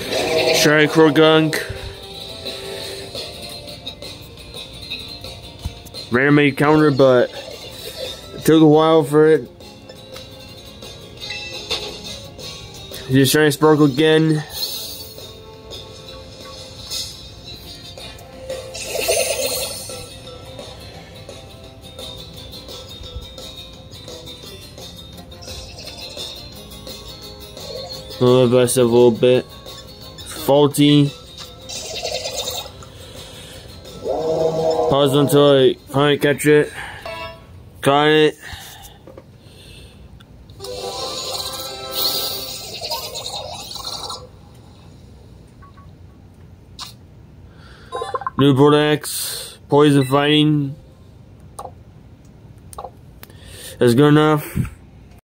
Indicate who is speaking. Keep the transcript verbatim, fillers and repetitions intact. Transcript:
Speaker 1: Try Croagunk. Random counter, but it took a while for it. Just trying to sparkle again. A little bit, a little bit faulty. Pause until I finally catch it. Got it. Newport X, Poison Fighting. That's good enough.